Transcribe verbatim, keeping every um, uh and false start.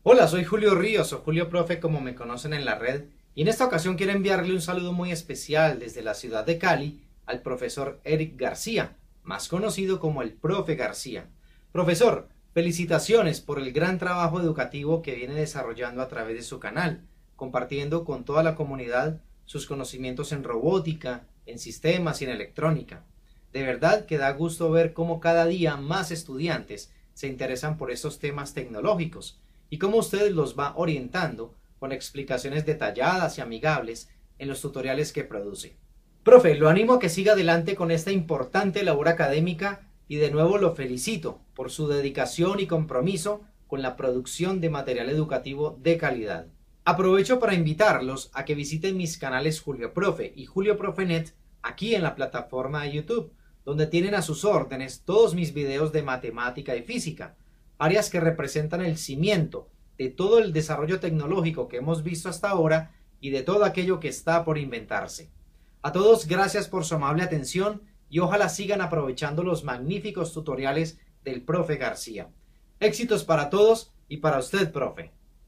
Hola, soy Julio Ríos o Julio Profe como me conocen en la red y en esta ocasión quiero enviarle un saludo muy especial desde la ciudad de Cali al profesor Eric García, más conocido como el Profe García. Profesor, felicitaciones por el gran trabajo educativo que viene desarrollando a través de su canal, compartiendo con toda la comunidad sus conocimientos en robótica, en sistemas y en electrónica. De verdad que da gusto ver cómo cada día más estudiantes se interesan por estos temas tecnológicos y cómo usted los va orientando con explicaciones detalladas y amigables en los tutoriales que produce. Profe, lo animo a que siga adelante con esta importante labor académica y de nuevo lo felicito por su dedicación y compromiso con la producción de material educativo de calidad. Aprovecho para invitarlos a que visiten mis canales Julio Profe y Julio Profe Net aquí en la plataforma de YouTube, donde tienen a sus órdenes todos mis videos de matemática y física, áreas que representan el cimiento de todo el desarrollo tecnológico que hemos visto hasta ahora y de todo aquello que está por inventarse. A todos, gracias por su amable atención y ojalá sigan aprovechando los magníficos tutoriales del profe García. Éxitos para todos y para usted, profe.